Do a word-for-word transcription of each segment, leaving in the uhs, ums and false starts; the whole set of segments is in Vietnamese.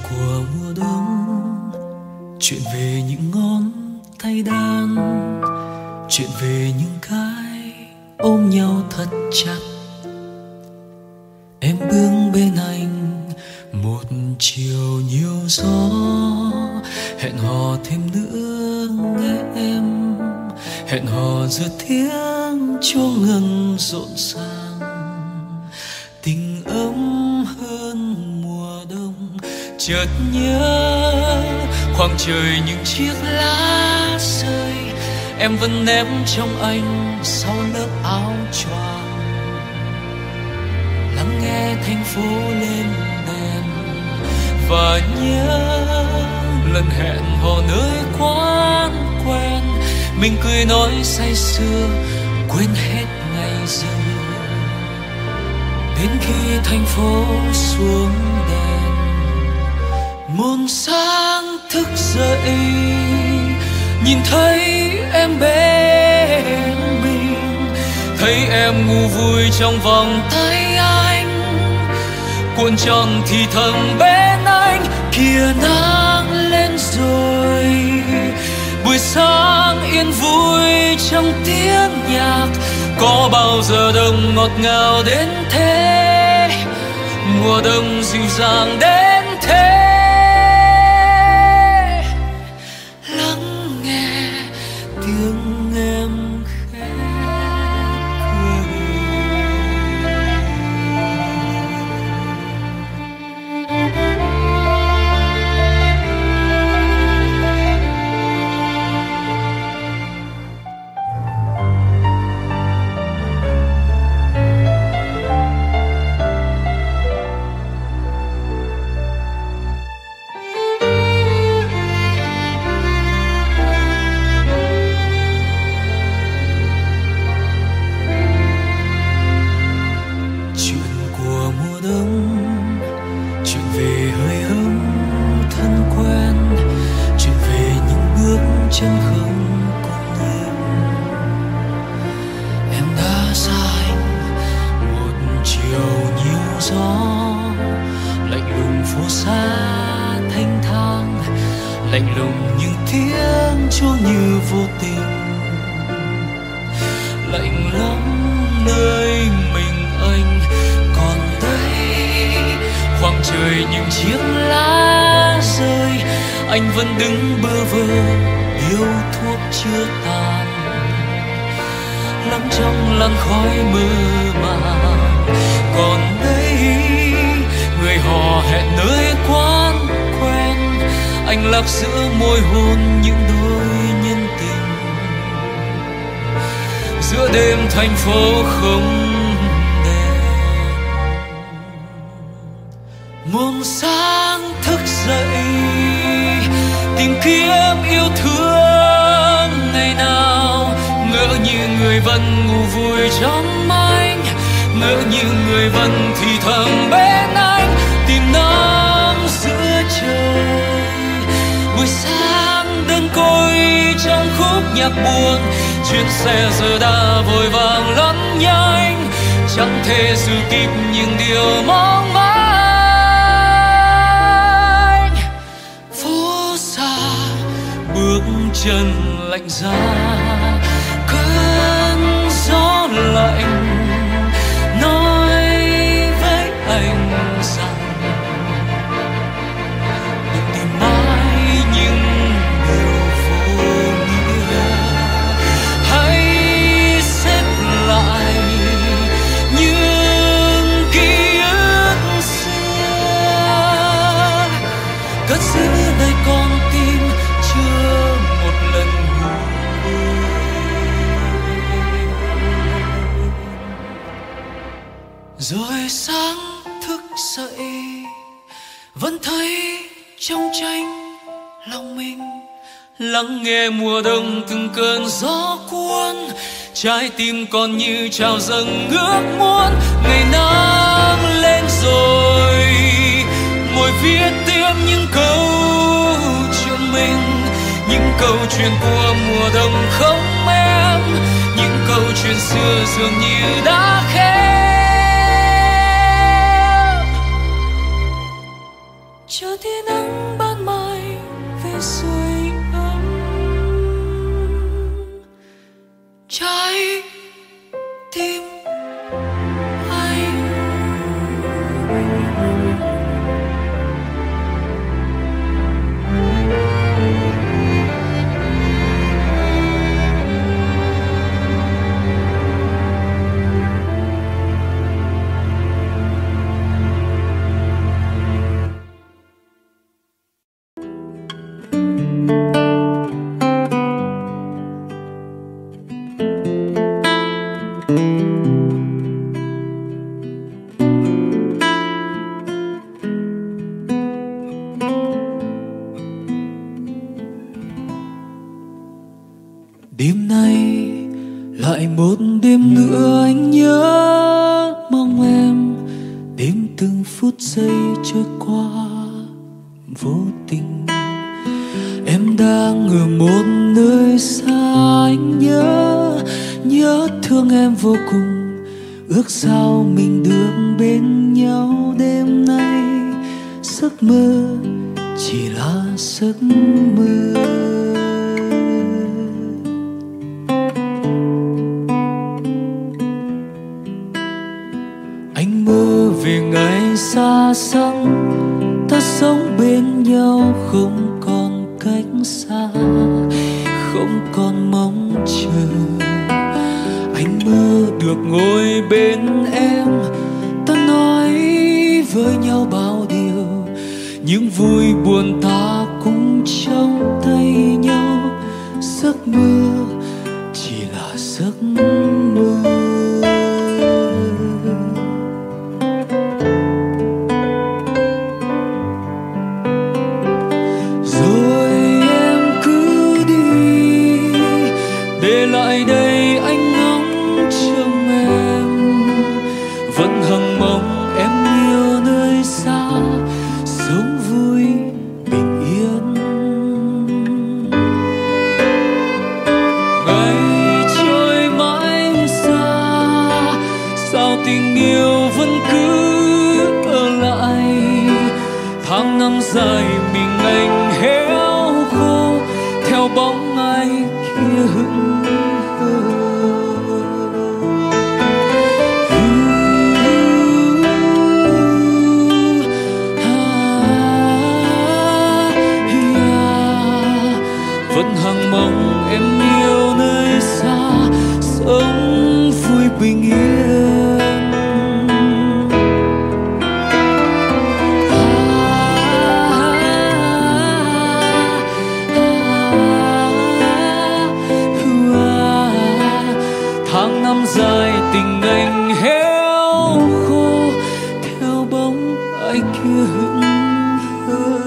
của mùa đông, chuyện về những ngón tay đan, chuyện về những cái ôm nhau thật chặt. Em bước bên anh một chiều nhiều gió, hẹn hò thêm nữa nghe em, hẹn hò giữa tiếng chuông ngừng rộn ràng. Tình ấm hơn mùa đông, chợt nhớ khoảng trời những chiếc lá rơi, em vẫn ném trong anh sau lớp áo choàng. Lắng nghe thành phố lên đèn và nhớ lần hẹn hò nơi quán quen, mình cười nói say sưa quên hết ngày giờ. Đến khi thành phố xuống đèn, một sáng thức dậy nhìn thấy em bên mình, thấy em ngủ vui trong vòng tay anh, cuộn tròn thì thầm bên anh. Kìa nắng lên rồi, buổi sáng yên vui trong tiếng nhạc, có bao giờ đông ngọt ngào đến thế, mùa đông dịu dàng đến thế. Lắng nghe tiếng em khẽ cười. Chân không còn em, em đã xa anh một chiều nhiều gió, lạnh lùng phố xa thanh thang, lạnh lùng những tiếng chuông như vô tình. Lạnh lắm nơi mình anh còn đây, khoảng trời những chiếc lá rơi, anh vẫn đứng bơ vơ yêu thuốc chưa tàn, lắm trong làn khói mơ màng. Còn đây người hò hẹn nơi quán quen, anh lạc giữa môi hôn những đôi nhân tình. Giữa đêm thành phố không đèn, một sáng thức dậy tìm kiếm yêu thương ngày nào, ngỡ như người vẫn ngủ vui trong anh, ngỡ như người vẫn thì thầm bên anh, tìm nắng giữa trời. Buổi sáng đơn côi trong khúc nhạc buồn, chuyến xe giờ đã vội vàng lẫn nhanh, chẳng thể giữ kịp những điều mong manh. Bước chân lạnh giá, cơn gió lạnh nói với anh rằng đừng tìm mãi những điều vô nghĩa, hãy xếp lại những ký ức xưa, cất giữ nơi con tim chưa một lần ngủ. Rồi sáng thức dậy vẫn thấy trong tranh lòng mình, lắng nghe mùa đông từng cơn gió cuốn, trái tim còn như trào dâng ước muốn. Ngày nắng lên rồi, ngồi viết tiếp những câu chuyện mình, những câu chuyện của mùa đông không em, những câu chuyện xưa dường như đã khép. chờ tia nắng trái tim anh. Đêm nay lại một đêm nữa anh nhớ mong em, đêm từng phút giây trôi qua vô tình. Em đang ở một nơi xa, anh nhớ nhớ thương em vô cùng. Ước sao mình được bên nhau đêm nay, giấc mơ chỉ là giấc mơ. Anh mơ về ngày xa xăm, ta sống bên nhau không còn cách xa, không còn mong chờ. Anh mơ được ngồi bên em, ta nói với nhau bao điều, những vui buồn ta cũng trong tay nhau. Giấc mơ chỉ là giấc mơ. Rồi em cứ đi, để lại đây anh ngóng trông em. Vẫn hằng mong em yêu nơi xa, sống vui bình yên. Ngày trôi mãi xa, sao tình yêu vẫn cứ ở lại. Tháng năm dài mình anh héo khô, theo bóng ai kia hững hờ. Vẫn hằng mong em yêu nơi xa, sống vui bình yên. Tháng năm dài tình anh héo khô, theo bóng ai kia hững hờ.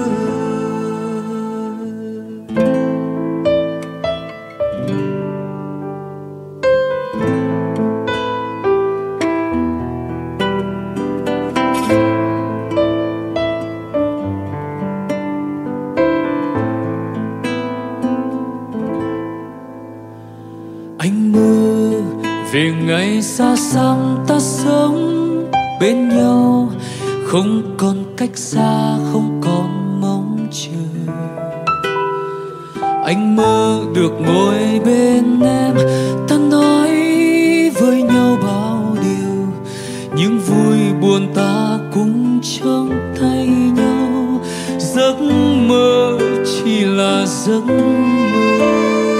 Anh mơ về ngày xa xăm, ta sống bên nhau không còn cách xa, không còn mong chờ. Anh mơ được ngồi bên em, ta nói với nhau bao điều, những vui buồn ta cũng trong tay nhau. Giấc mơ chỉ là giấc mơ.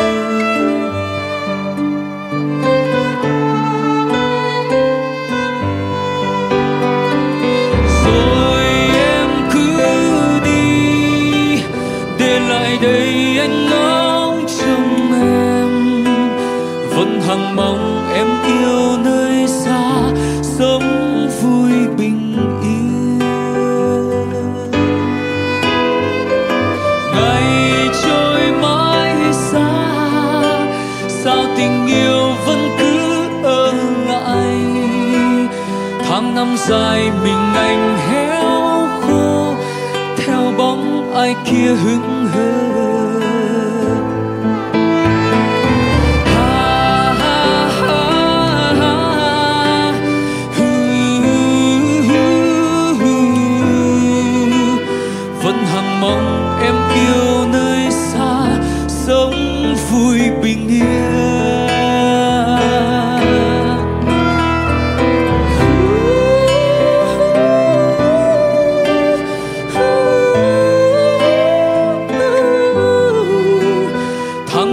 Đây anh ngóng trông em, vẫn hằng mong em yêu nơi xa, sống vui bình yên. Ngày trôi mãi xa, sao tình yêu vẫn cứ ở lại. Tháng năm dài mình anh héo khô, theo bóng ai kia hững hờ. Vẫn hằng mong em yêu nơi xa, sống vui bình yên.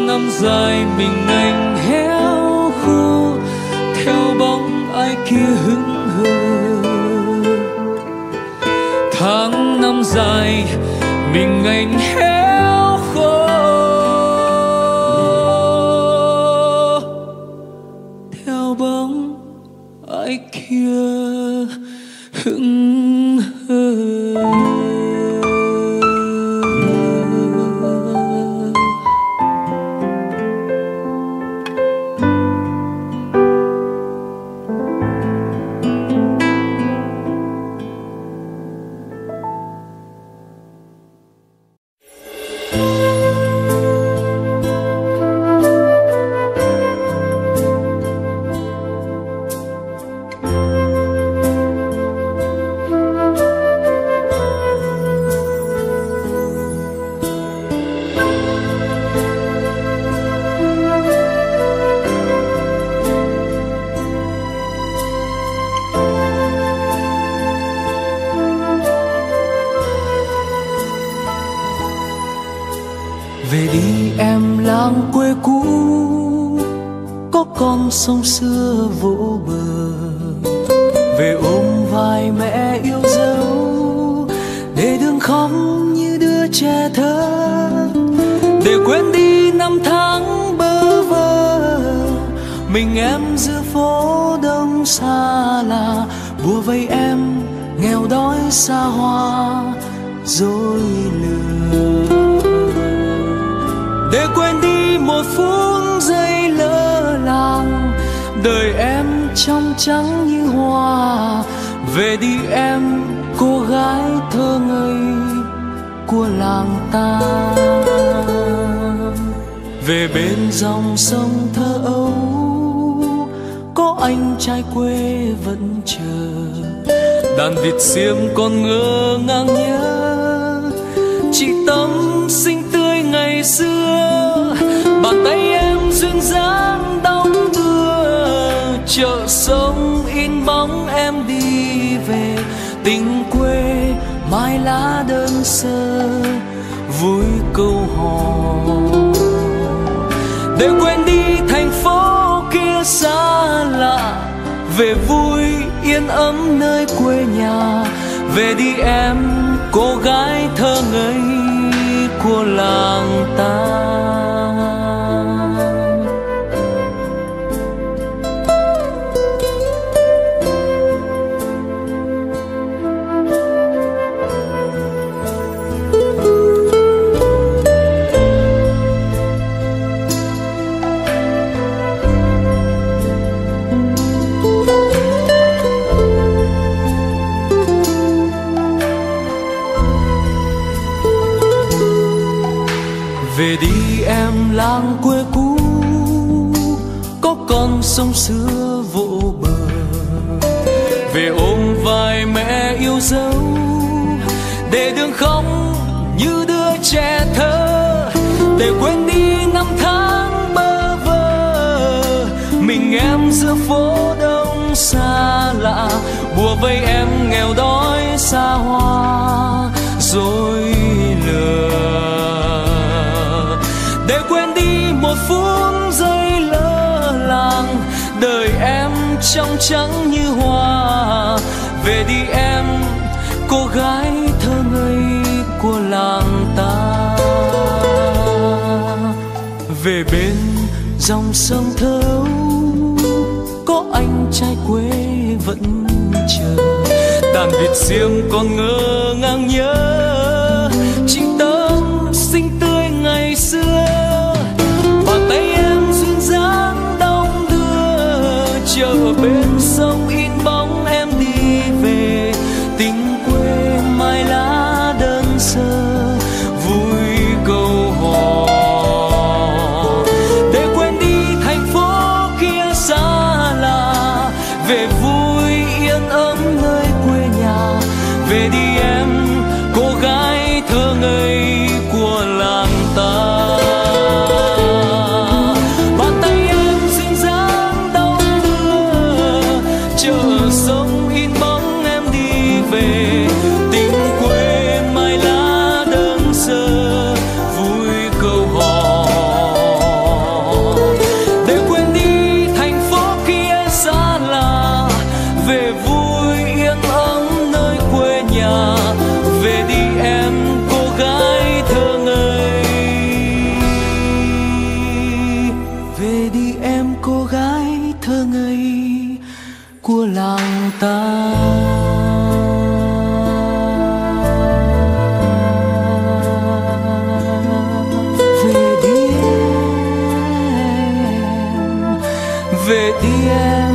năm dài mình ngành héo khô theo bóng ai kia hững hờ. Tháng năm dài mình ngành héo khô theo bóng ai kia hững hờ. Về đi em làng quê cũ, có con sông xưa vỗ bờ. Về ôm vai mẹ yêu dấu, để đừng khóc như đứa trẻ thơ. Để quên đi năm tháng bơ vơ, mình em giữa phố đông xa lạ. Bùa vây em nghèo đói xa hoa, dối lừa. Để quên đi một phút giây lơ làng, đời em trong trắng như hoa. Về đi em cô gái thơ ngây của làng ta. Về bên dòng sông thơ ấu, có anh trai quê vẫn chờ. Đàn vịt xiêm còn ngơ ngang nhớ chị Tâm xinh tươi ngày xưa. Bàn tay em duyên dáng đong đưa, chợ sông in bóng em đi về. Tình quê mai lá đơn sơ, vui câu hò. Để quên đi thành phố kia xa lạ, về vui yên ấm nơi quê nhà. Về đi em cô gái thơ ngây của làng ta. Về đi em làng quê cũ, có con sông xưa vỗ bờ. Về ôm vai mẹ yêu dấu, để đừng khóc như đứa trẻ thơ. Để quên đi năm tháng bơ vơ, mình em giữa phố đông xa lạ. Bùa vây em nghèo đói xa hoa, rồi lừa. Để quên đi một phút giây lơ làng, đời em trong trắng như hoa. Về đi em cô gái thơ ngây của làng ta. Về bên dòng sông thơ ấu, có anh trai quê vẫn chờ. Đàn vịt xiêm còn ngơ ngang nhớ chị Tâm xinh tươi ngày xưa. Bàn tay em duyên dáng đong đưa, chợ bên sông in bóng em đi về. Tình quê mai lá đơn sơ, vui câu hò. Để quên đi thành phố kia xa lạ, về vui yên ấm nơi quê nhà. Về đi em cô gái thơ ngây của làng ta. Về đi em, về đi em.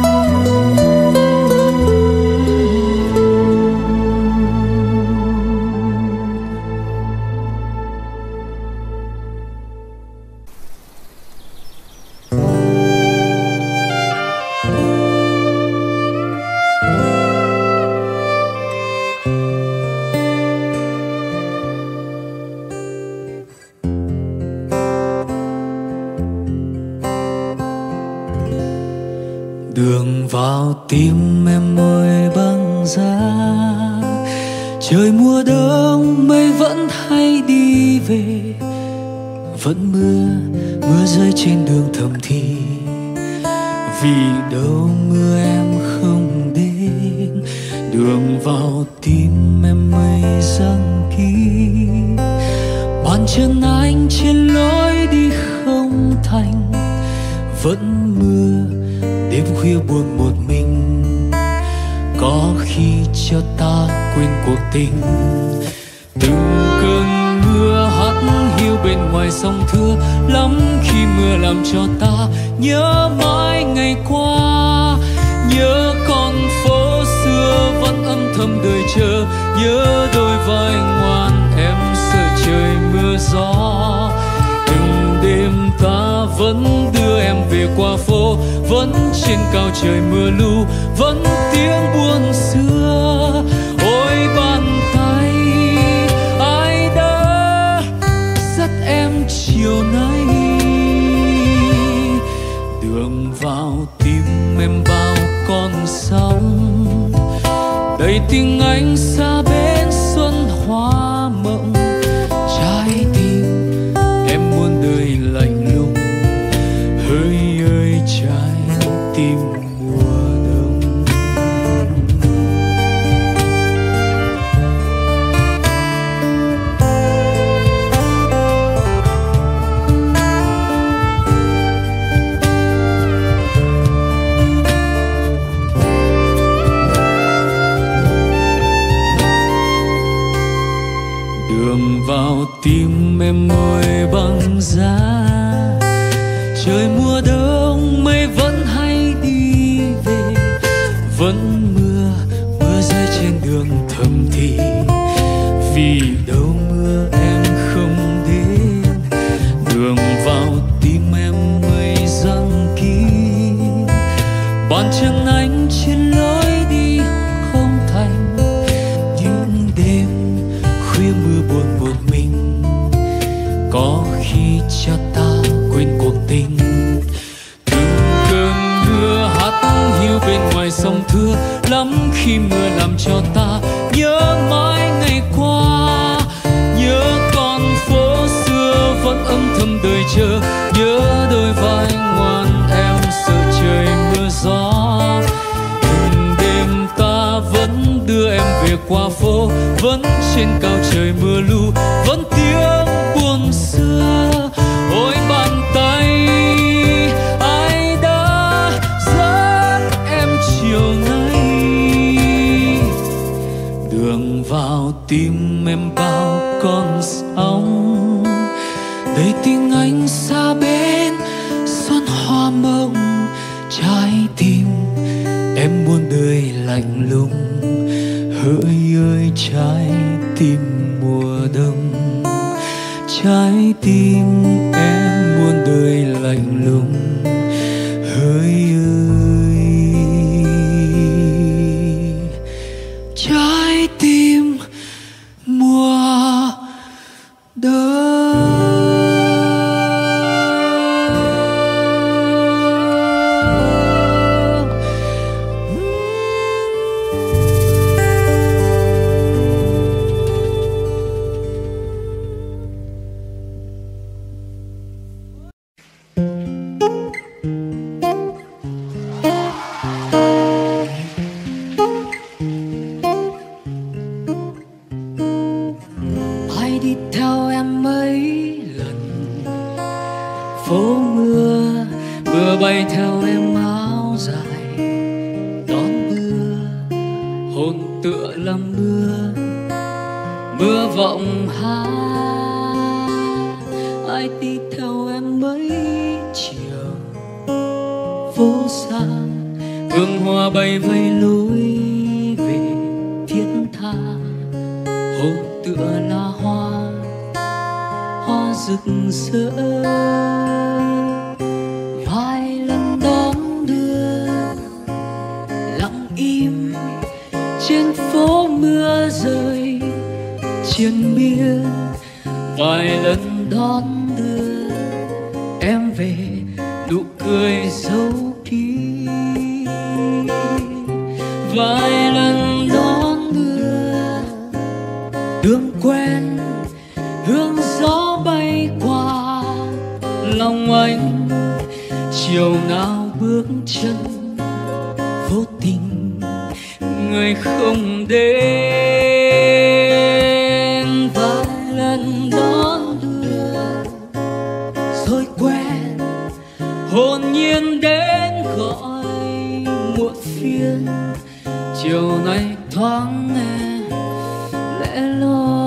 Đường vào tim em môi băng giá, trời mùa đông mây vẫn hay đi về, vẫn mưa mưa rơi trên đường thầm thì, vì đâu mưa em không đến. Đường vào tim em mây giăng kín, bàn chân anh trên lối đi không thành, vẫn mưa đêm khuya buồn một mình, có khi cho ta quên cuộc tình. Từng cơn mưa hắt hiu bên ngoài sông Thưa, lắm khi mưa làm cho ta nhớ mãi ngày qua, nhớ con phố xưa vẫn âm thầm đợi chờ, nhớ đôi vai ngoan em sợ trời mưa gió. Từng đêm ta vẫn đưa em về qua phố, vẫn trên cao trời mưa lu, vẫn tiếng buồn xưa. Ôi bàn tay ai đã dắt em chiều nay, đường vào tim em bao con sóng, đầy tiếng anh xa bến xuân hoa mộng. Trái tim em muôn đời lạnh lùng, hỡi ơi trái tim mùa đông. Đường vào tim em môi băng giá, trời mùa đông mây vẫn hay đi về, vẫn mưa mưa rơi trên đường thầm thì, vì đâu mưa em không đến. Đường vào tim em mây giăng kín, bàn chân anh trên lối đi không thành, những đêm khuya mưa buồn một mình, có khi cho ta quên cuộc tình. Từng cơn mưa hắt hiu bên ngoài sông Thưa, lắm khi mưa làm cho ta nhớ mãi ngày qua, nhớ con phố xưa vẫn âm thầm đợi chờ, nhớ đôi vai ngoan em sợ trời mưa gió. Từng đêm ta vẫn đưa em về qua phố, vẫn trên cao trời mưa lu, vẫn tiếng buồn xưa. Ôi bàn tay ai đã dắt em chiều nay, đường vào tim em bao con sóng, đầy tiếng anh xa bên xuân hoa mộng. Trái tim em muôn đời lạnh lùng, hỡi ơi trái tim mùa đông. Trái tim em muôn đời lạnh lùng, hỡi ơi trái tim mùa đông. phố mưa, mưa bay theo em áo dài, tựa làm mưa, mưa vọng hát. Ai đi theo em mấy chiều phố xa, hương hoa bay vây lối về thiết tha. Hồn tựa là hoa, hoa rực rỡ. Vài lần đón đưa lặng im trên phố mưa rơi triền miên. Vài lần đón đưa em về nụ cười dấu kín. Vài lần đón đưa đường quen, hương gió bay qua lòng anh. Chiều nào bước chân vô tình người không đến. Vài lần đón đưa rồi quen, hồn nhiên đến gọi muộn phiền. Chiều nay thoáng nghe lẽ loi.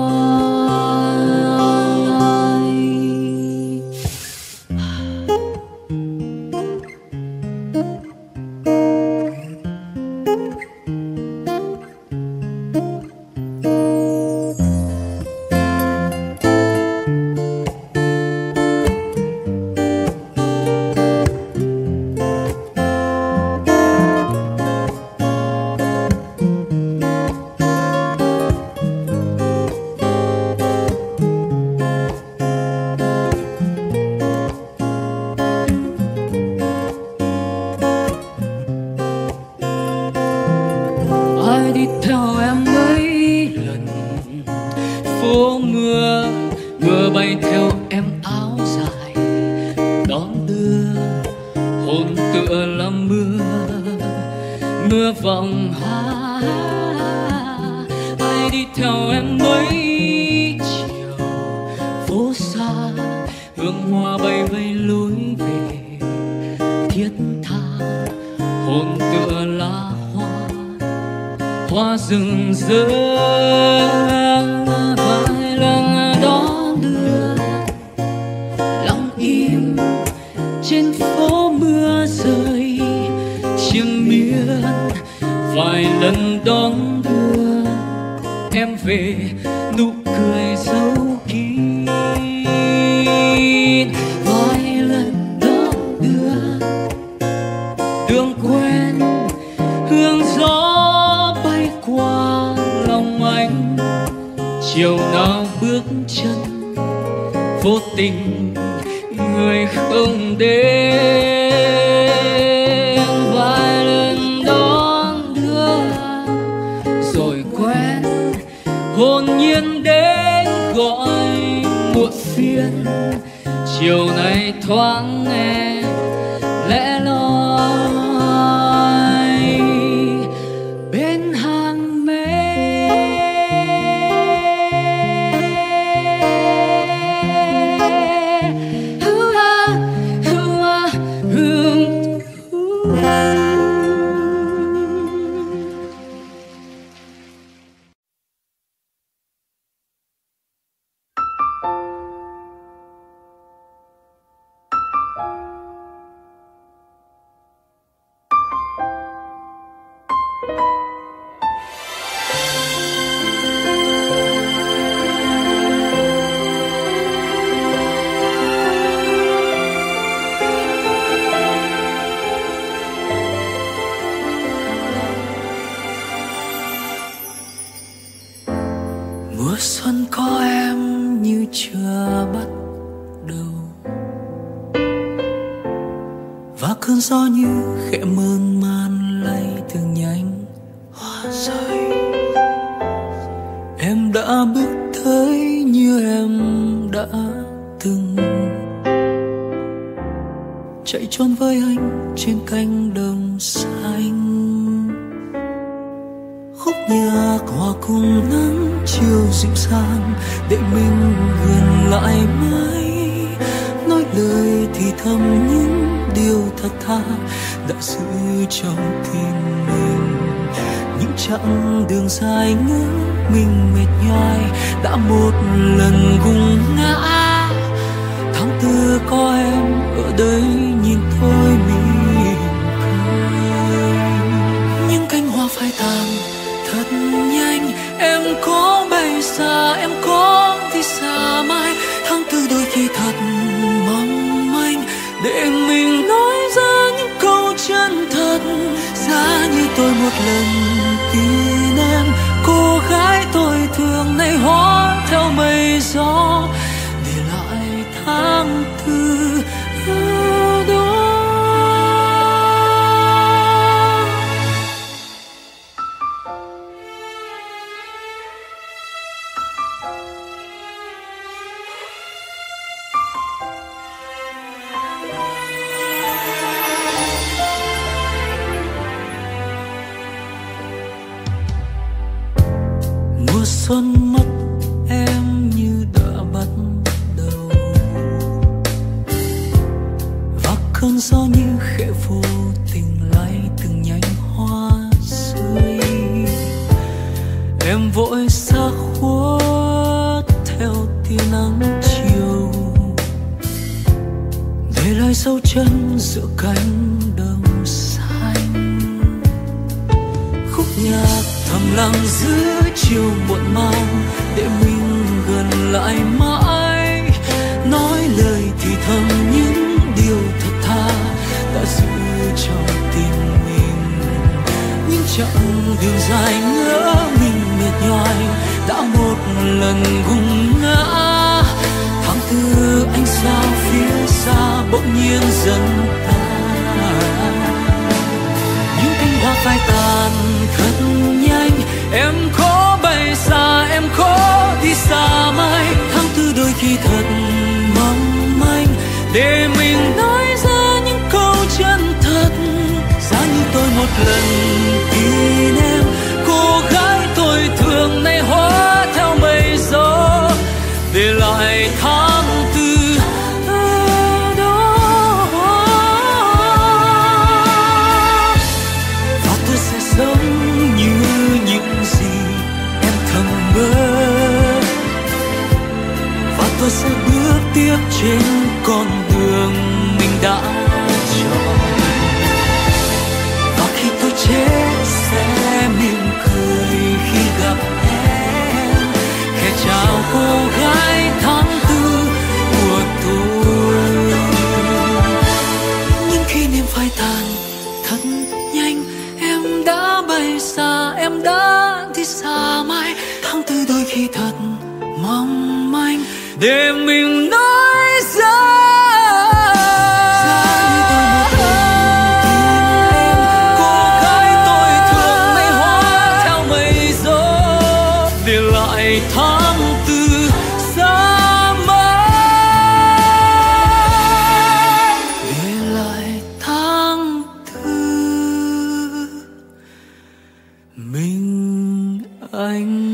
Mùa xuân có em như chưa bắt đầu, và cơn gió như khẽ mơn man lay từng nhánh hoa rơi. Em đã bước tới như em đã từng chạy trốn với anh trên cánh đồng xanh. Khúc nhạc hòa cùng nắng chiều dịu dàng để mình gần lại mãi, nói lời thì thầm những điều thật tha đã giữ trong tim mình. Những chặng đường dài ngỡ mình mệt nhoài, đã một lần gục ngã. Tháng tư có em ở đây nhìn tôi mỉm cười. Những cánh hoa phai tàn thật nhanh, em có bay xa, em có đi xa mai. Tháng tư đôi khi thật mong manh, để mình nói ra những câu chân thật. Giá như tôi một lần tin em, cô gái tôi thương này hóa theo mây gió, để lại tháng tư ở đó. Mùa xuân mất em như đã bắt đầu, và cơn gió như khẽ vô tình lay từng nhánh hoa rơi. Em vội xa khuất theo tia nắng chiều, để lại dấu chân giữa cánh đồng xanh. Khúc nhạc thầm lặng giữa chiều muộn màng, để mình gần lại mãi. Nói lời thì thầm những điều thật thà, đã giữ cho tình mình. Những chặng đường dài ngỡ mình mệt nhoài, đã một lần gục ngã. Tháng tư ánh sao phía xa bỗng nhiên dần tan. Những cánh hoa phai tàn thật nhanh, em có bay xa, em có đi xa mai. Tháng tư đôi khi thật mong manh, để mình nói ra những câu chân thật. Giá như tôi một lần tin em, cô gái tôi thương này hóa theo mây gió, để lại tháng tư ở đó. Và tôi sẽ sống như những gì em thầm mơ, và tôi sẽ bước tiếp trên con đường mình đã chọn. Và khi tôi chết sẽ mỉm cười khi gặp em, khẽ chào cô gái tháng tư của tôi. Những kỷ niệm phai tàn thật nhanh, em đã bay xa, em đã đi xa mai. Tháng tư đôi khi thật mong manh, để mình nói ra. Tháng tư xa mãi, để lại tháng tư mình anh.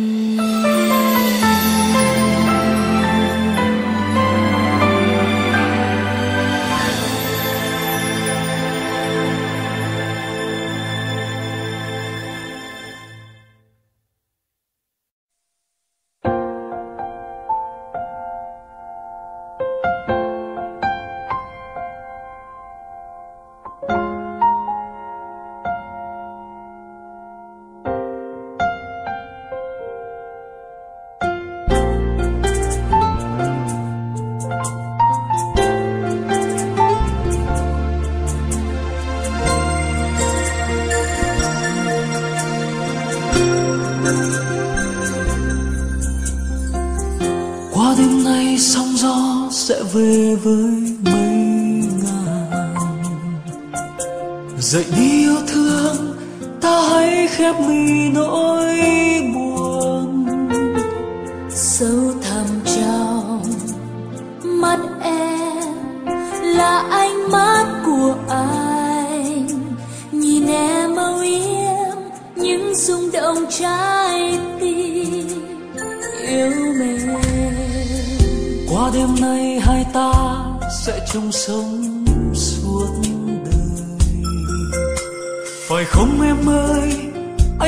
Qua đêm nay sóng gió sẽ về với mây ngàn. Dậy đi yêu thương, ta hãy khép mi nỗi buồn. Sâu thẳm trong mắt em là ánh mắt của anh, nhìn em âu yếm những rung động trái tim yêu mến. Qua đêm nay hai ta sẽ chung sống suốt đời, phải không em ơi?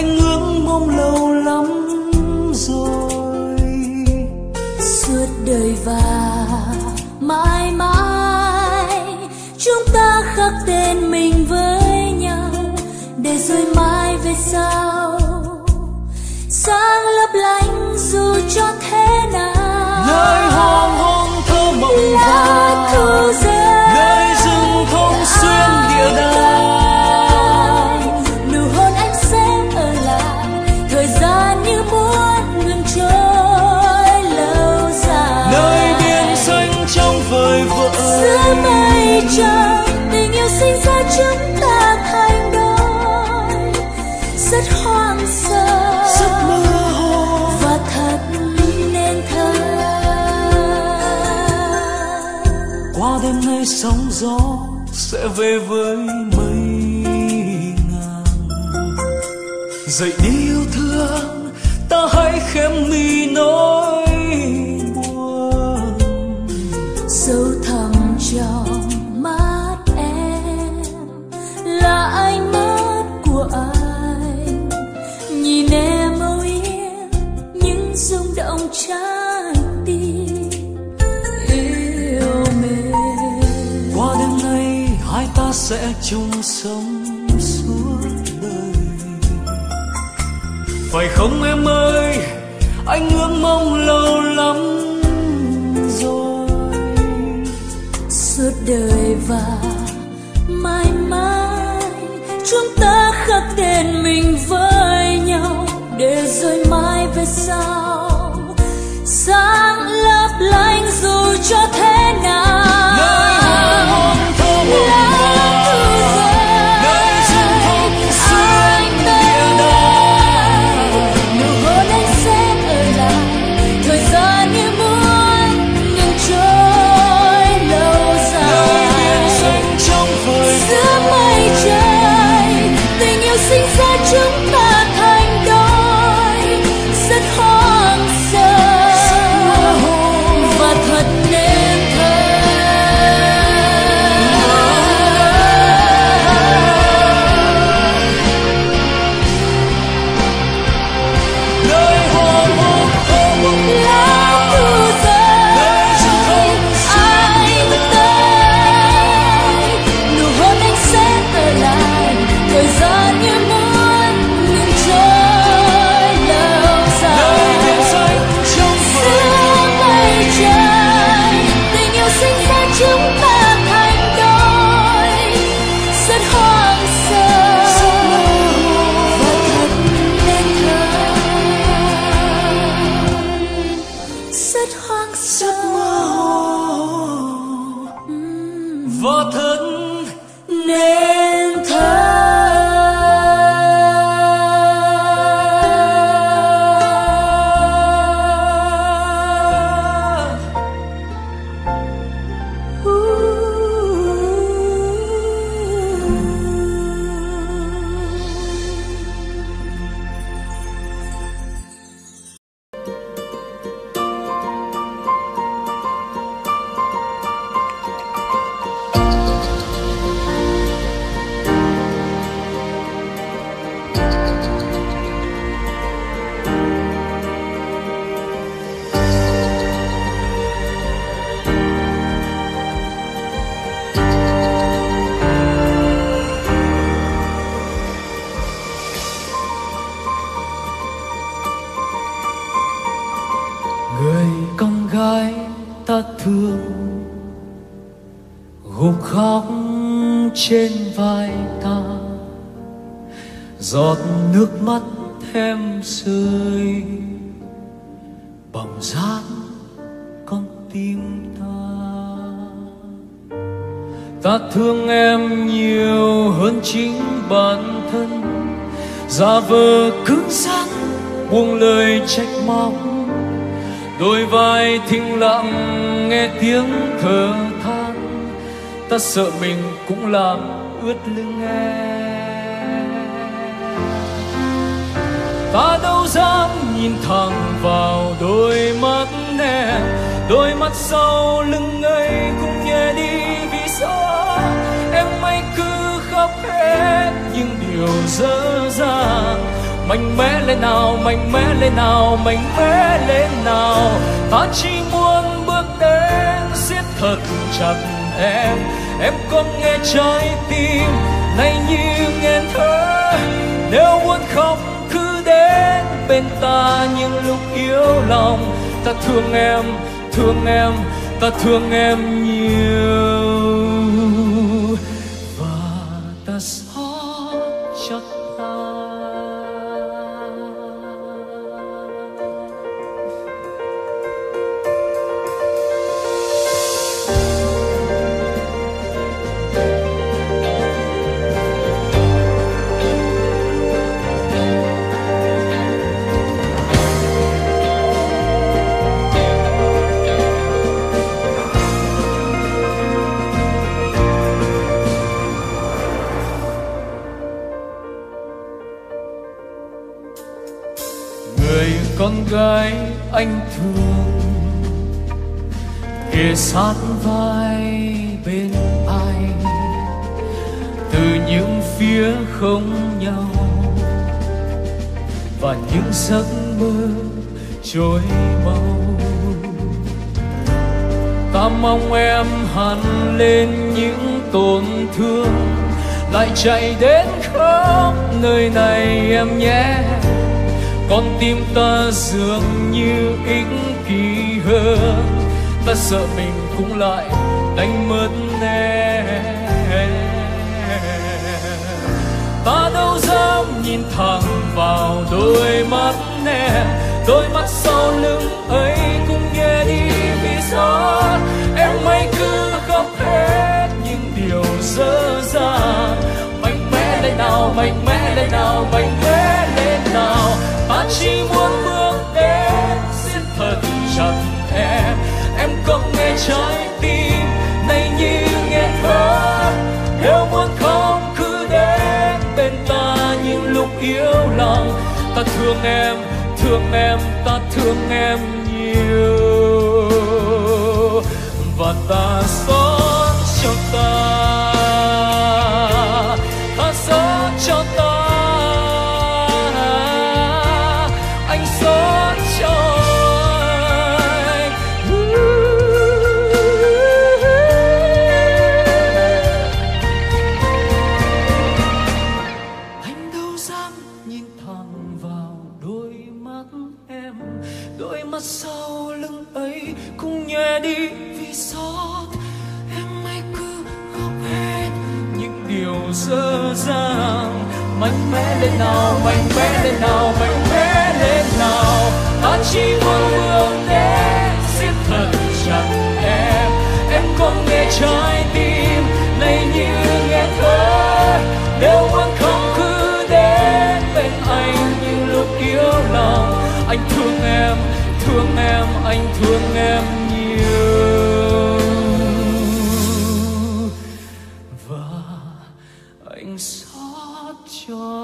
anh ngưỡng mong lâu lắm rồi. Suốt đời và mãi mãi chúng ta khắc tên mình với nhau, để rồi mai về sau sáng lấp lánh dù cho thế nào. Nơi hoàng hôn thơ mộng lá thu rơi, nơi rừng thông xuyên địa đàng, nụ hôn anh sẽ ở lại, thời gian như muốn ngừng trôi lâu dài. nơi biển xanh trong vời vợi, Giữa mây trắng tình yêu sinh ra chúng ta thành đôi, rất hoang sơ, rất mơ hồ và thật nên thơ. qua đêm nay sóng gió sẽ về với mây ngàn. Dậy đi yêu thương, ta hãy khép mi nỗi buồn. Sâu thẳm trong mắt em là ánh mắt của anh, nhìn em âu yếm những rung động trái tim yêu mến. Qua đêm nay hai ta sẽ chung sống suốt đời. Phải không em ơi, anh ngưỡng mong lâu lắm rồi. Suốt đời và mãi mãi chúng ta khắc tên mình với nhau, để rồi mai về sau sáng lấp lánh dù cho thế nào. Nơi hoàng hôn thơ mộng vàng, nơi rừng thông xuyên địa đàng, Nụ hôn anh sẽ ở lại, thời gian như muốn ngừng trôi lâu nơi biển dài. xanh trong vời Giữa mây trời tình yêu sinh ra chúng ta thành đôi, rất hoang sơ và thật nên thơ. nơi hoàng hôn thơ mộng Lá thu rơi, nơi rừng thông anh tới, nụ hôn anh sẽ ở lại, thời gian như muốn ngừng trôi lâu nơi biển dài. xanh trong vời Giữa mây trời tình yêu sinh ra chúng ta thành đôi, rất hoang sơ và thật nên thơ, rất hoang sơ và thật nên thơ. Người con gái ta thương gục khóc trên vai ta, giọt nước mắt em rơi bỏng rát con tim ta. Ta thương em nhiều hơn chính bản thân, giả vờ cứng rắn buông lời trách móc, đôi vai thinh lặng nghe tiếng thở than. Ta sợ mình cũng làm ướt lưng em. Ta đâu dám nhìn thẳng vào đôi mắt em, đôi mắt sau lưng ấy cũng nhẹ đi. Vì sao em ấy cứ khóc hết những điều dở dàng mạnh mẽ lên nào, mạnh mẽ lên nào, mạnh mẽ lên nào. Ta chỉ muốn bước đến siết thật chặt em, em có nghe trái tim này như nghẹn thở. Nếu muốn khóc cứ đến bên ta những lúc yếu lòng. Ta thương em, thương em, ta thương em nhiều và ta xót cho ta. Con gái anh thương kề sát vai bên anh, từ những phía không nhau và những giấc mơ trôi mau. Ta mong em hằn lên những tổn thương, lại chạy đến khóc nơi này em nhé. Con tim ta dường như ích kỷ hơn, ta sợ mình cũng lại đánh mất em. Ta đâu dám nhìn thẳng vào đôi mắt em, đôi mắt sau lưng ấy cũng nghe đi vì gió. Em hay cứ khóc hết những điều dở dang. Mạnh mẽ lên nào, mạnh mẽ lên nào, mạnh mẽ lên nào. Ta chỉ muốn bước đến siết thật chặt em, em có nghe trái tim này như nghe thở. Nếu muốn khóc cứ đến bên ta những lúc yếu lòng. Ta thương em, thương em, ta thương em nhiều và ta xót cho ta, ta xót cho ta. Sau lưng ấy cũng nhẹ đi vì xót. Em hãy cứ khóc hết những điều dở dang. Mạnh mẽ lên nào, mạnh mẽ lên nào, mạnh mẽ lên nào. Ta chỉ muốn bước đến siết thật chặt em, em có nghe trái tim này như nghe thở. Nếu muốn không cứ đến bên anh những lúc yếu lòng. Anh thương em, thương em, anh thương em nhiều và anh xót cho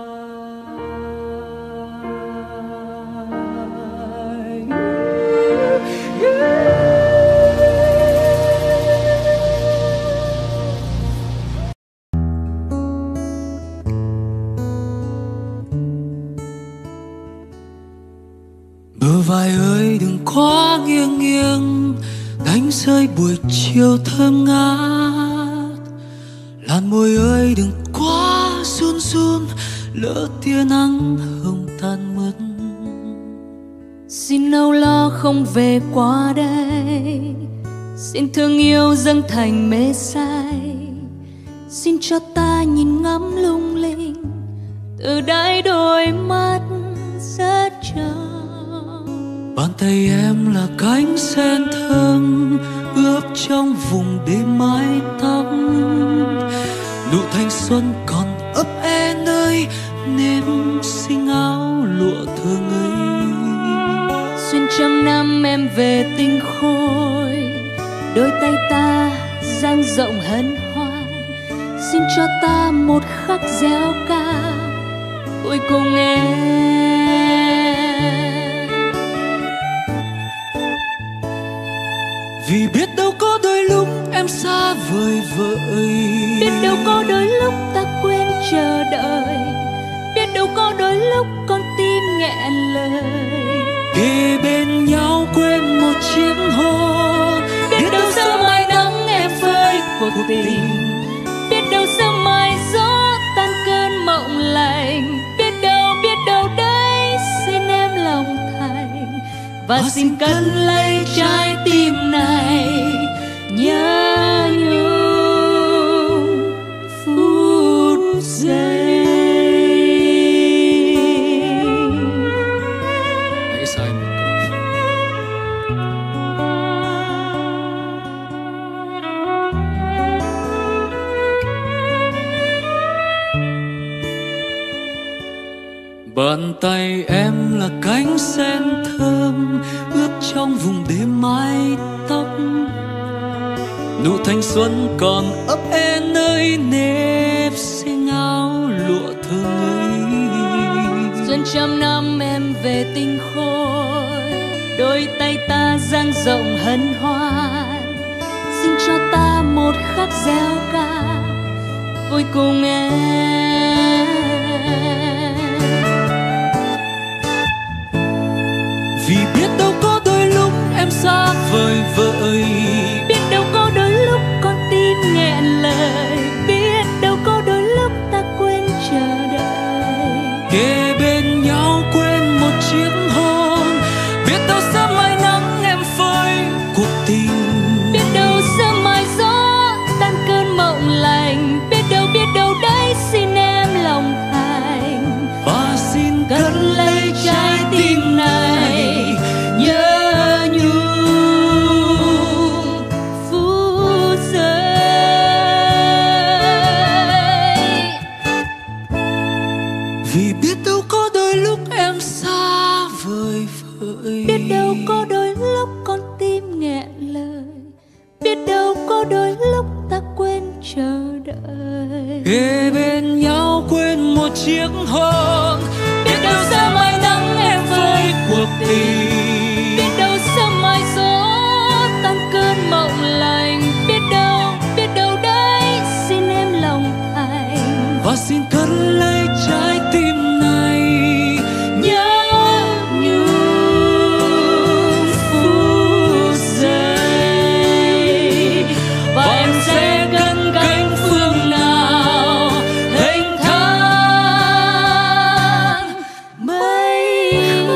anh. Bờ vai ơi đừng quá nghiêng nghiêng, đánh rơi buổi chiều thơm ngát. Làn môi ơi đừng quá run run, lỡ tia nắng hồng tan mất. Xin âu lo không về qua đây, xin thương yêu dâng thành mê say. Xin cho ta nhìn ngắm lung linh từ đáy đôi mắt rất tròn. Bàn tay em là cánh sen thơm ướp trong vùng đêm mái tóc. Nụ thanh xuân còn ấp e nơi nếp xinh áo lụa thường ấy. Xuyên trăm năm em về tinh khôi, đôi tay ta dang rộng hân hoan. Xin cho ta một khắc réo ca cuối cùng em. Vì biết đâu có đôi lúc em xa vời vợi, biết đâu có đôi lúc ta quên chờ đợi, biết đâu có đôi lúc lúc con tim nghẹn lời. Kề bên nhau quên một chiếc hôn, Biết đâu sớm mai nắng em phơi cuộc tình, biết đâu sớm mai gió tan cơn mộng lành. Biết đâu, biết đâu đấy xin em lòng thành, và xin cất lấy trái tim này nhớ nhung phút giây. hãy sai một bàn tay em là cánh sen thơm ướt trong vùng đêm mái tóc, nụ thanh xuân còn ấp e nơi nếp xinh áo lụa thơ ngây. Xuân trăm năm em về tinh khôi, đôi tay ta dang rộng hân hoan. Xin cho ta một khắc reo ca vui cùng em. Vì biết đâu có đôi lúc em xa vời vợi, Biết đâu có đôi lúc con tim nghẹn lời, biết đâu có đôi lúc ta quên chờ đợi. kề bên nhau quên một chiếc hôn, biết đâu sớm mai nắng em phơi cuộc tình, Biết đâu sớm mai gió tan cơn mộng lành. Biết đâu, biết đâu đấy xin em lòng thành, và xin cất lấy trái tim này nhớ nhung phút giây. vì biết đâu có đôi lúc em xa vời vợi, Biết đâu có đôi lúc con tim nghẹn lời, biết đâu có đôi lúc ta quên chờ đợi. kề bên nhau quên một chiếc hôn, biết đâu sớm mai nắng em phơi cuộc tình, Biết đâu sớm mai gió tan cơn mộng lành. Biết đâu, biết đâu đấy xin em lòng thành, và xin cất lấy trái tim này nhớ nhung phút giây. Và em sẽ cất cánh phương nào thênh thang mây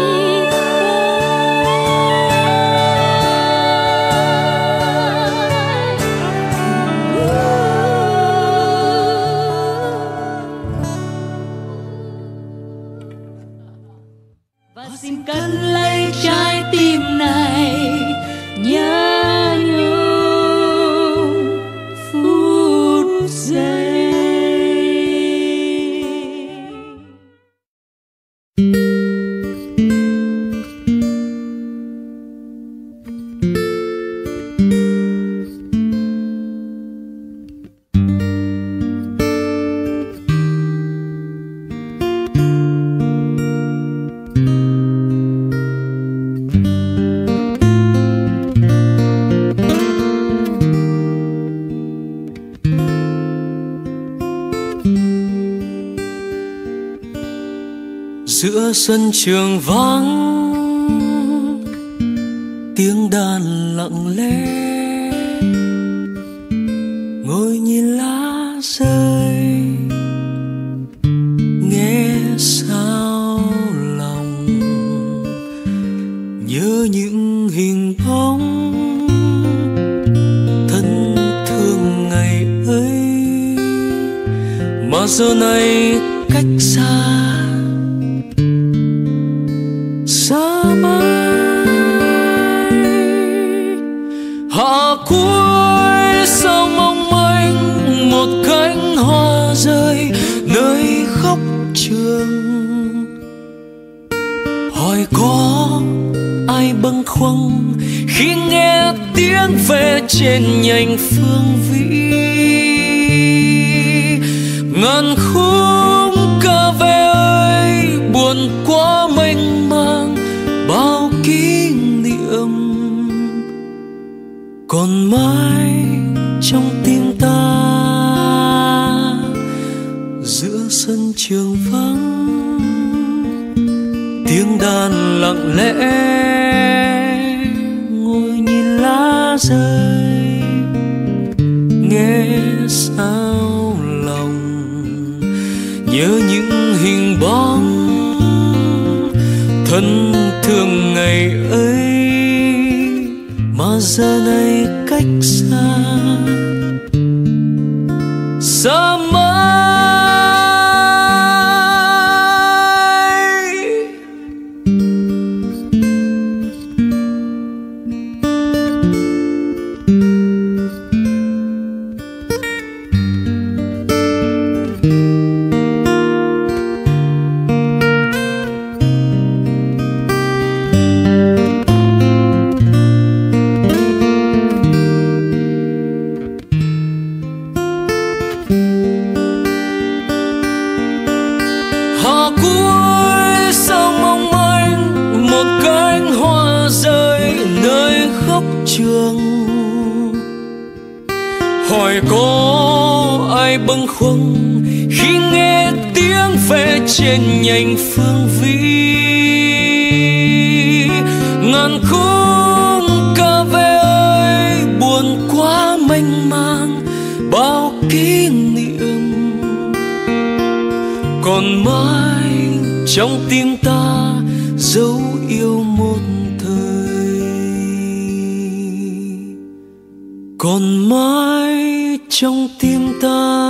và xin cất lấy trái tim này nhớ nhung phút giây. giữa sân trường vắng, tiếng đàn lặng lẽ ngồi nhìn lá rơi, nghe sao lòng nhớ những hình bóng thân thương ngày ấy mà giờ này cách xa. Xa mãi hạ cuối sao mong manh một cánh hoa rơi nơi góc trường, hỏi có ai bâng khuâng khi nghe tiếng ve trên nhành phương vĩ. Ngàn khúc ca ve ơi buồn quá mênh mang bao kỷ niệm còn mãi trong tim ta. Giữa sân trường vắng tiếng đàn lặng lẽ ngồi nhìn lá rơi, nghe sao lòng nhớ những hình bóng thân thương ngày ấy mà giờ này cách xa xa mãi. Hỏi có ai bâng khuâng khi nghe tiếng ve trên nhành phương vĩ, ngàn khúc ca ve ơi buồn quá mênh mang bao kỷ niệm, còn mãi trong tim ta dấu yêu một thời, còn mãi trong tim ta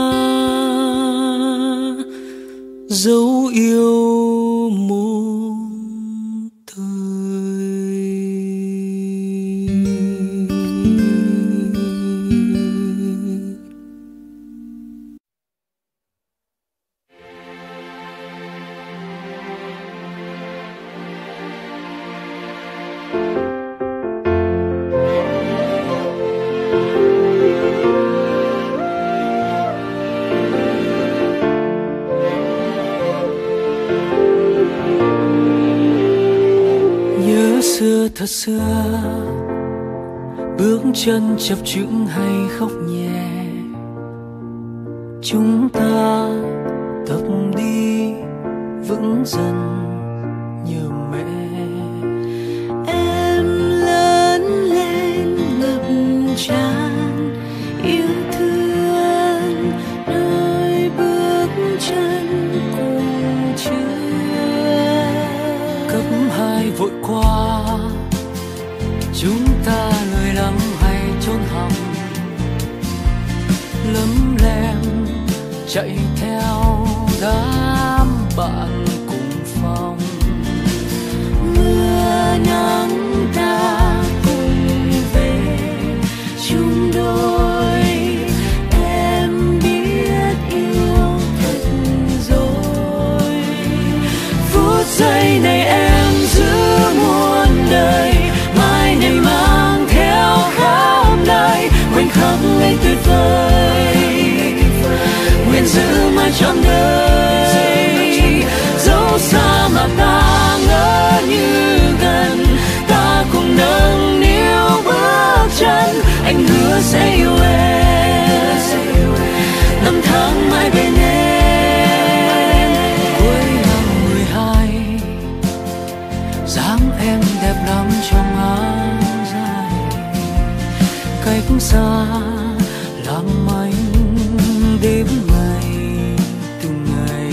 dấu yêu một thời. Xưa thật xưa bước chân chập chững hay khóc nhẹ, chúng ta tập đi vững dần như mẹ. Em lớn lên ngập tràn yêu thương, đôi bước chân cùng chưa. Cấp hai vội qua, chúng ta lười lắng hay trốn hòng, lấm lem chạy theo đám bạn cùng phòng. Mưa nắng ta cùng về chung đôi, em biết yêu thật rồi. Phút giây này em giữ muôn đời, mai này mang theo khắp nơi khoảnh khắc ngày tuyệt vời, nguyện giữ mãi trọn đời. Dẫu xa mà ta ngỡ như gần, ta cùng nâng niu bước chân, anh hứa sẽ yêu em năm tháng mãi bên em. Cuối năm mười hai, dáng em đẹp lắm trong áo dài, cách xa làm anh đêm ngày từng ngày.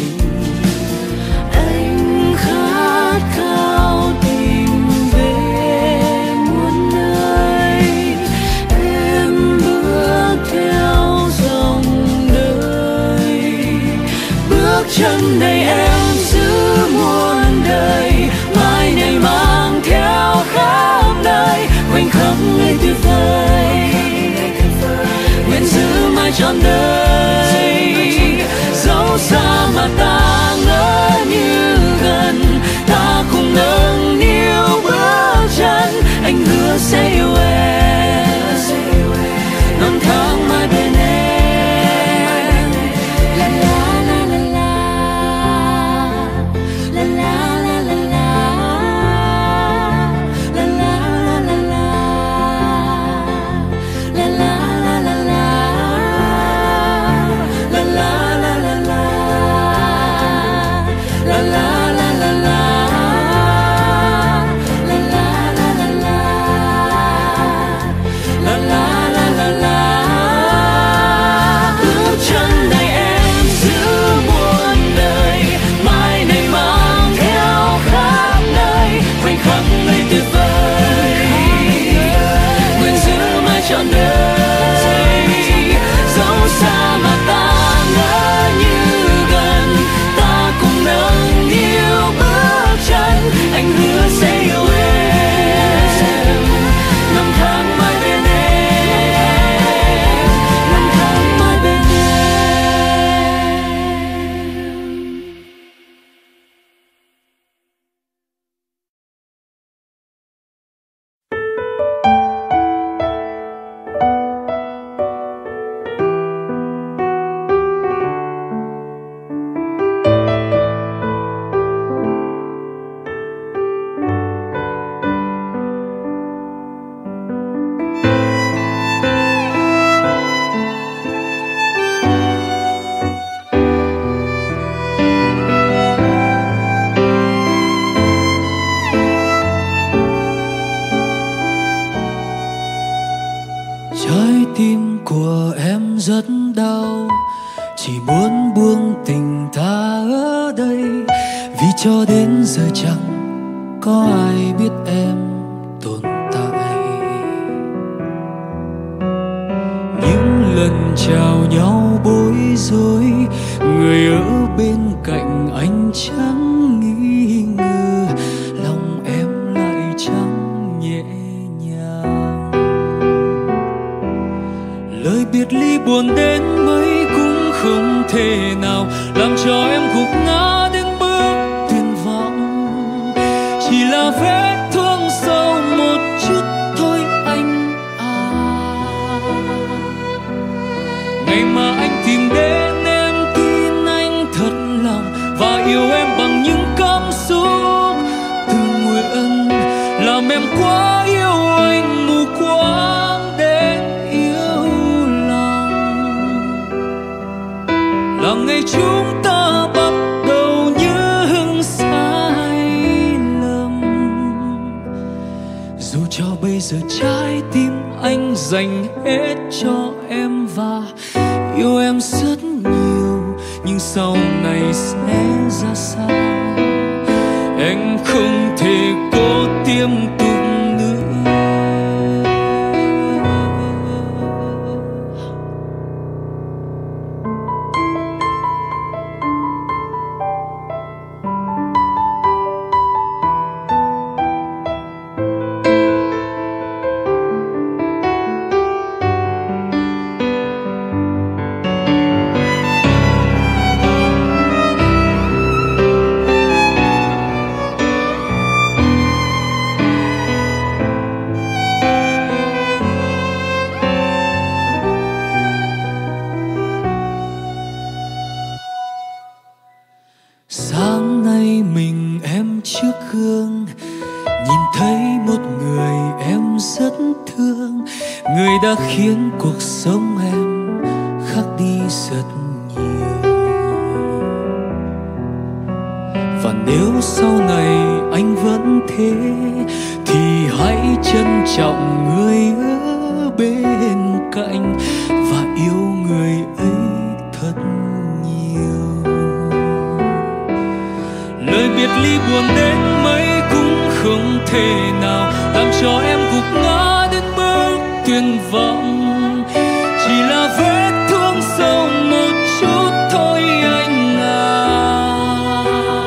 Anh khát khao tìm về muôn nơi, em bước theo dòng đời. Bước chân này em giữ muôn đời, mai này mang theo khắp nơi khoảnh khắc ngày tuyệt vời, nguyện giữ mãi trọn đời. Dẫu xa mà ta ngỡ như gần, ta cùng nâng niu bước chân, anh hứa sẽ yêu em năm tháng mãi bên em. La la la la la, la la la la la, la la la la la, la la la la la. sau, chỉ muốn buông tình ta ở đây, vì cho đến giờ chẳng có ai biết em tồn tại. Những lần chào nhau bối rối, người ở bên cạnh anh chẳng nghi ngờ, lòng em lại chẳng nhẹ nhàng. Lời biệt ly buồn đến mấy cũng không thể nào làm cho em gục ngã đến bước tuyệt vọng. Chỉ là vết thương sâu một chút thôi anh à. Ngày mà anh tìm đến em tin anh thật lòng và yêu em bằng những cảm xúc tự nguyện, làm em quá yêu anh mù quáng đến yêu lòng. Là ngày chúng ta bắt đầu những sai lầm, dù cho bây giờ trái tim anh dành hết cho em và yêu em rất nhiều, nhưng sau này sẽ ra sao em không thể cố tiếp tục nữa. Sáng nay mình em trước gương, nhìn thấy một người em rất thương, người đã khiến cuộc sống em khác đi rất nhiều. Và nếu sau này anh vẫn thế thì hãy trân trọng người ở bên cạnh và yêu người ấy thật nhiều. Lời biệt ly buồn đến mấy cũng không thể nào làm cho em gục ngã đến bước tuyệt vọng. Chỉ là vết thương sâu một chút thôi anh à.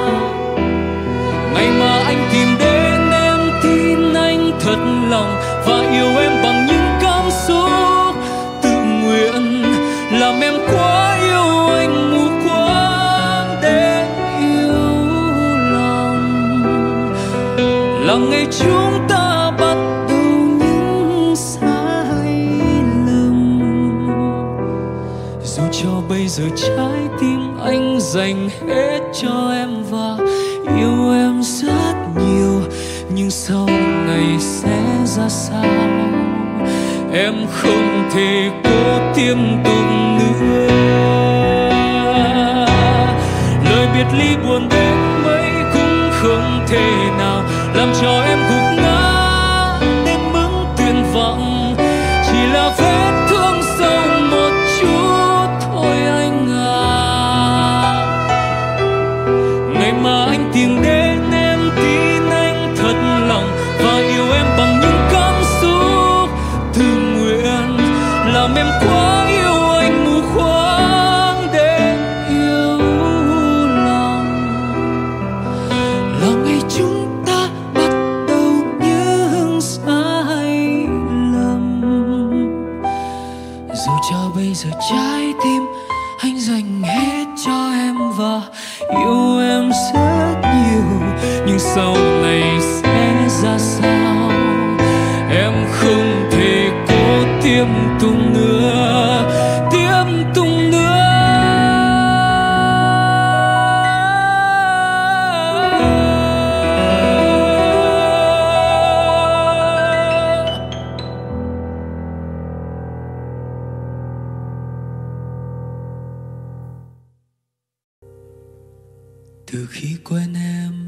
Ngày mà anh tìm đến em tin anh thật lòng và yêu em bằng những cảm xúc tự nguyện, làm em quá yêu anh mù quáng đến yêu lòng. Là ngày chúng ta bắt đầu những sai lầm, dù cho bây giờ trái tim anh dành hết cho em và yêu em rất nhiều, nhưng sau này sẽ ra sao em không thể cố tiếp tục nữa. Lời biệt ly buồn đến mấy cũng không thể nào làm cho em gục ngã đến mức tuyệt vọng. Chỉ là vết thương sâu một chút thôi anh à. Ngày mà anh tìm đến em tin anh thật lòng và yêu em bằng những cảm xúc tự nguyện, làm em quá yêu anh mù quáng đến yêu lòng. Là ngày chúng ta bắt đầu những sai lầm, dù cho bây giờ trái tim anh dành hết cho em và yêu em rất nhiều, nhưng sau này sẽ ra sao em không thể cố tiếp tục nữa, tiếp tục nữa. Từ khi quen em,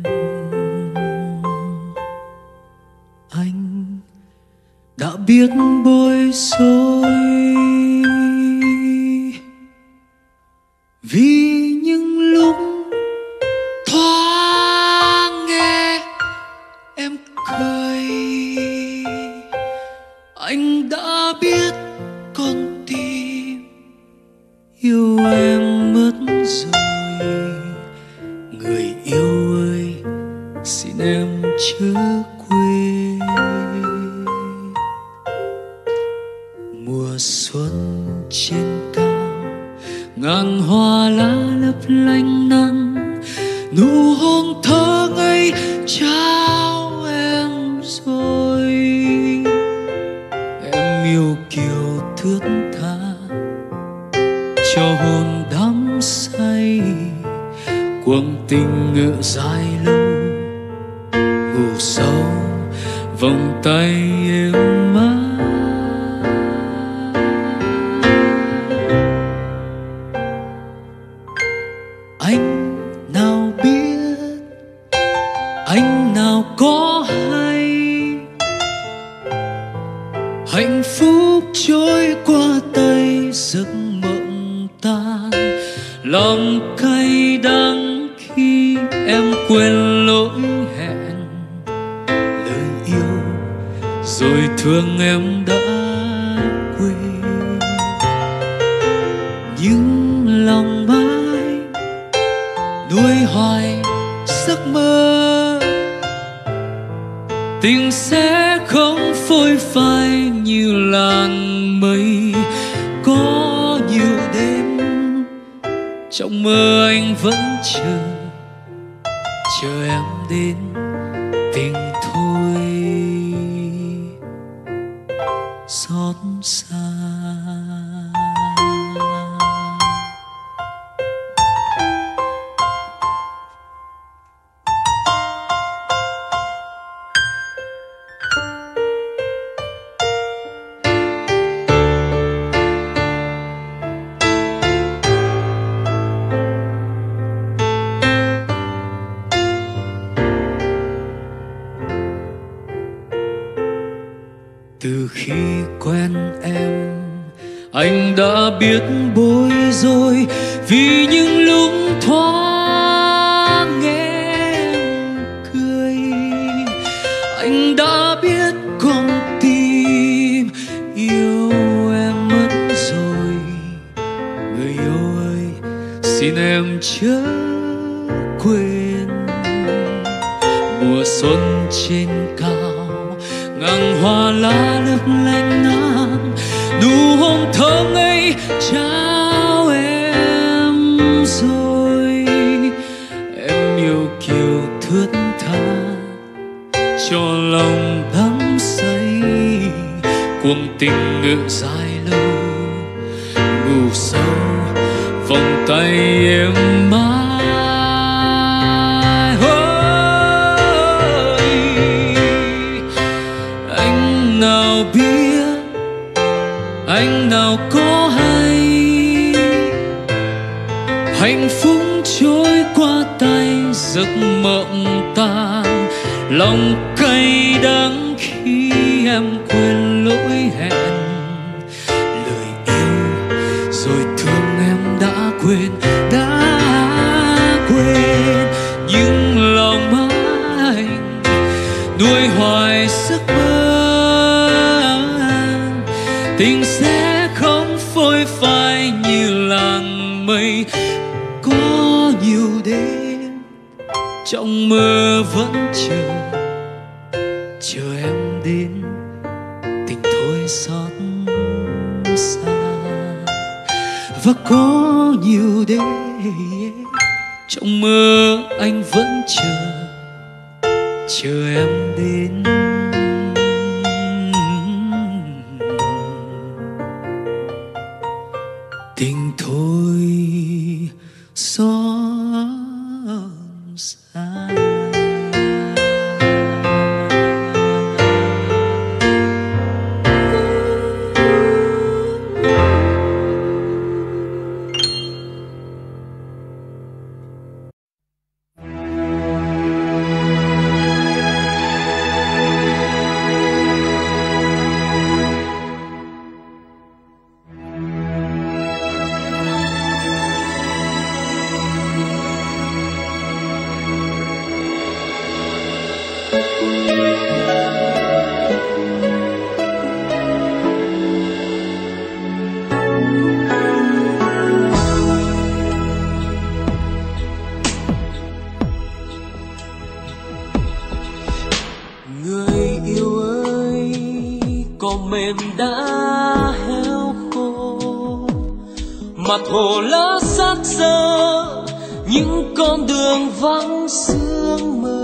anh đã biết bối rối. yêu em mất rồi. Người yêu ơi, xin em chớ quên. Mùa xuân trên cao, ngàn hoa lá lấp lánh nắng, nụ hôn thơ ngây trao em rồi. Em yêu kiều thướt tha, cho hồn đắm say, cuồng tình ngựa dài lâu, ngủ sâu vòng tay êm ái. Anh nào biết, anh nào có hay, hạnh phúc trôi qua tay giấc mộng tan, lòng cay đắng khi em quên lỗi hẹn. Lời yêu rồi thương em đã quên, nhưng lòng mãi nuôi hoài giấc mơ. Tình sẽ không phôi phai như làn mây. Có nhiều đêm trong mơ anh vẫn chờ, chờ em đến tình thôi xót xa. Từ khi quen em, anh đã biết bối rối vì những lúc thoáng nghe em cười. Anh đã biết con tim yêu em mất rồi. Người yêu ơi, xin em chớ quên. Mùa xuân trên cao, ngàn hoa lá lấp lánh nắng, nụ hôn thơ ngây trao em rồi. Em yêu kiều thướt tha, cho lòng đắm say, cuồng tình ngựa dài lâu, ngủ sâu vòng tay em mãi. Nào biết, anh nào có hay, hạnh phúc trôi qua tay giấc mộng tan, lòng cay đắng khi em quên lỗi hẹn. Lời yêu rồi thương em đã quên, đã quên, nhưng lòng anh nuôi hoài giấc mơ. Tình sẽ không phôi phai như làn mây. Có nhiều đêm trong mơ vẫn chờ, chờ em đến tình thôi xót xa. Và có nhiều đêm trong mơ anh vẫn chờ, chờ em đến tình thôi xót xa. thổ lá xác xơ, những con đường vắng sương mờ.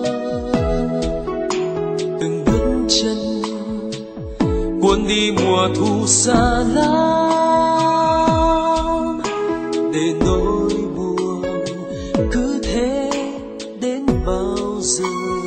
Từng bước chân cuốn đi mùa thu xa lắm, để nỗi buồn cứ thế đến bao giờ.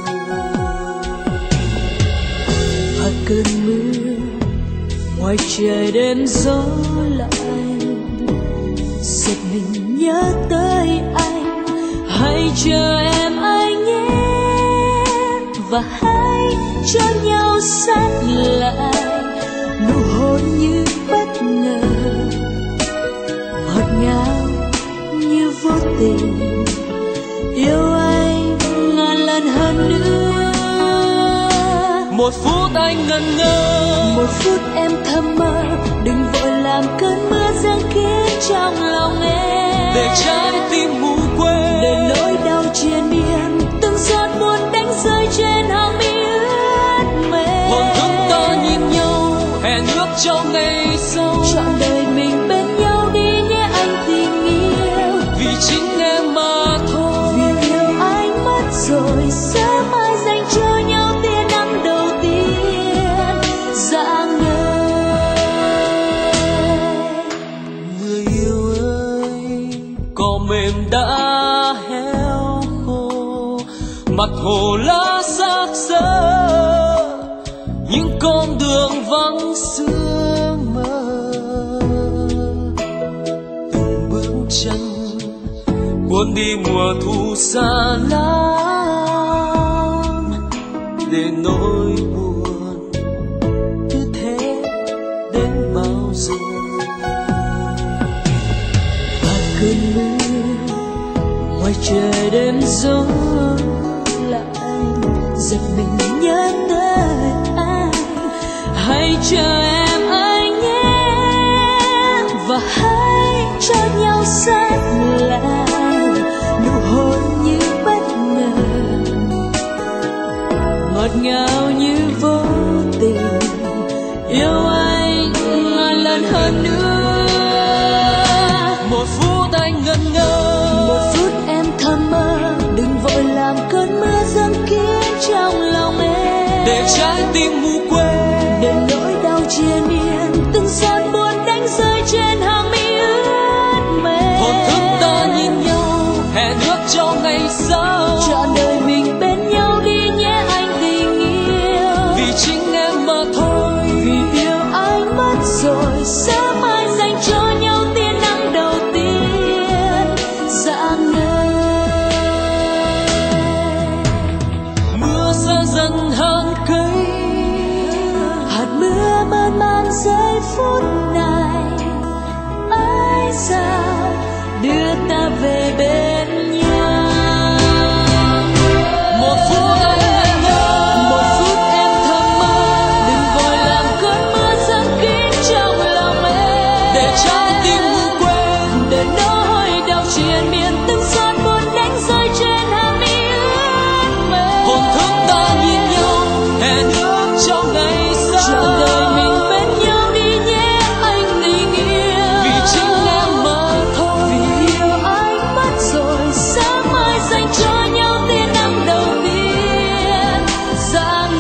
Và cơn mưa ngoài trời đêm gió lạnh, giật mình nhớ tới anh. Hãy chờ em anh nhé, và hãy cho nhau sát lại. Nụ hôn như bất ngờ, ngọt ngào như vô tình. Yêu anh ngàn lần hơn nữa. Một phút anh ngẩn ngơ, một phút em thầm mơ. Đừng vội làm cơn mưa giăng kín trong lòng em, để trái tim ngủ quên, để nỗi đau triền miên. Từng giọt buồn đánh rơi trên hàng mi ướt mềm. hồn thức ta nhìn nhau, hẹn ước cho ngày sau. Trọn đời mình bên nhau đi nhé anh tình yêu. Vì chính em mà thôi, vì yêu anh mất rồi. Sớm mai dành cho nhau tia nắng đầu tiên dạng ngời. người yêu ơi, cỏ mềm đã héo khô, mặt hồ lá xác xơ, những con đường vắng sương mờ. Từng bước chân cuốn đi mùa thu xa lắm, để nỗi buồn cứ thế đến bao giờ. Và cơn mưa ngoài trời đêm gió lạnh, giật mình nhớ tới anh. Hãy chờ em anh nhé, và hãy cho nhau sát lại. Nụ hôn như bất ngờ, ngọt ngào như vô tình. Yêu anh ngàn lần hơn nữa. Một phút anh ngẩn ngơ, Một phút em thầm mơ. Đừng vội làm cơn mưa giăng kín trong lòng em, để trái tim ngủ quên, để nỗi đau triền miên. Từng giọt buồn đánh rơi trên hàng mi ướt mềm. hồn thức ta nhìn nhau, hẹn ước cho ngày sau. Trọn đời mình bên nhau đi nhé anh tình yêu. Vì chính em mà thôi, vì yêu anh mất rồi. Sớm mai dành cho nhau tia nắng đầu tiên dạng ngời. mưa xa dần hàng cây, Hạt mưa mơn man giây phút này. Ai sao đưa ta về bên nhau. một phút anh ngẩn ngơ, Một phút em thầm mơ. Đừng vội làm cơn mưa giăng kín trong lòng em, để trái tim ngủ quên, để nỗi đau triền miên. Từng giọt buồn đánh rơi trên hàng mi ướt mềm. hồn thức ta nhìn nhau, hẹn ước cho ngày Trọn sau. đời mình bên nhau đi nhé anh tình yêu. Vì chính em mà thôi, vì yêu anh mất rồi. Sáng mai dành cho nhau tia nắng đầu tiên dạng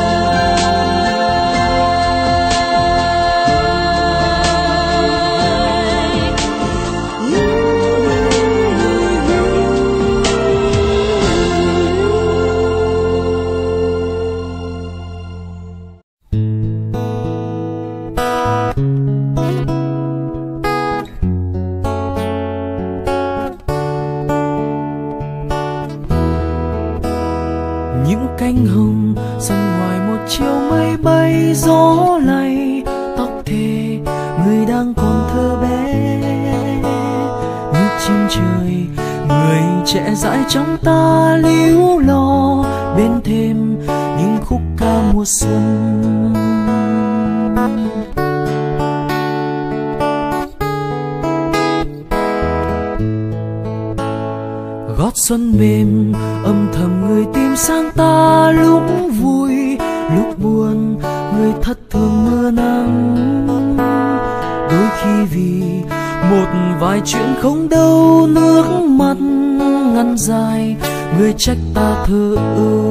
những cánh hồng sân ngoài một chiều mây bay gió lay tóc thề người đang còn thơ bé như chim trời người trẻ dãi trong ta líu lo bên thêm những khúc ca mùa xuân. Gót xuân mềm âm thầm người tìm sang ta lúc vui lúc buồn người thất thường mưa nắng đôi khi vì một vài chuyện không đâu, nước mắt ngăn dài người trách ta thơ ơ.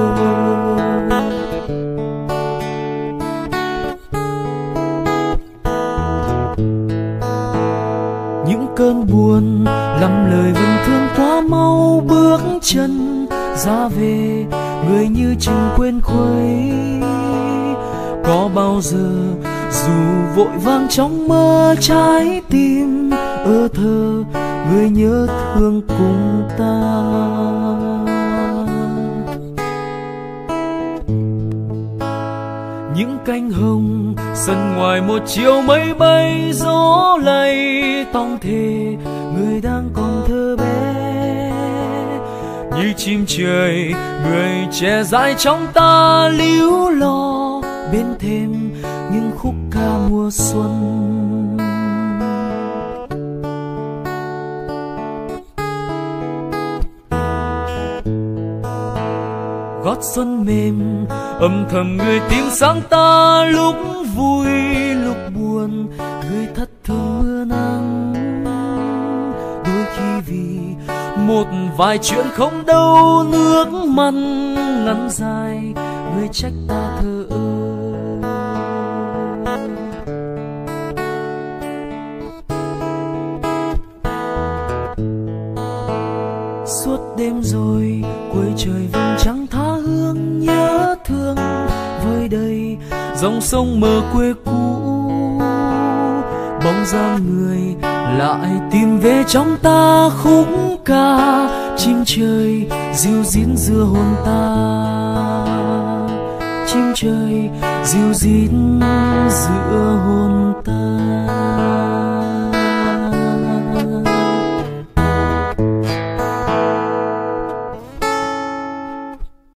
Những cơn buồn lắm lời vẫn thương quá mau, bước chân ra về người như chừng quên khuấy. Có bao giờ dù vội vàng trong mơ, trái tim ơ thơ người nhớ thương cùng ta. Những cánh hồng sân ngoài một chiều mây bay, gió lay tòng thề người đang còn thơ bé. Như chim trời người trẻ dại trong ta, líu lo bên thềm những khúc ca mùa xuân. Gót xuân mềm âm thầm người tìm sáng ta, lúc vui lúc buồn người thất thường mưa nắng. Đôi khi vì một vài chuyện không đâu, nước mắt lăn dài người trách ta thơ ơ. Suốt đêm rồi cuối trời vẫn trắng tha hương, nhớ thương vơi đầy dòng sông mờ quê cũ. Bóng dáng người lại tìm về trong ta, khúc ca chim trời dịu dít giữa hồn ta. Chim trời dịu dít giữa hồn ta.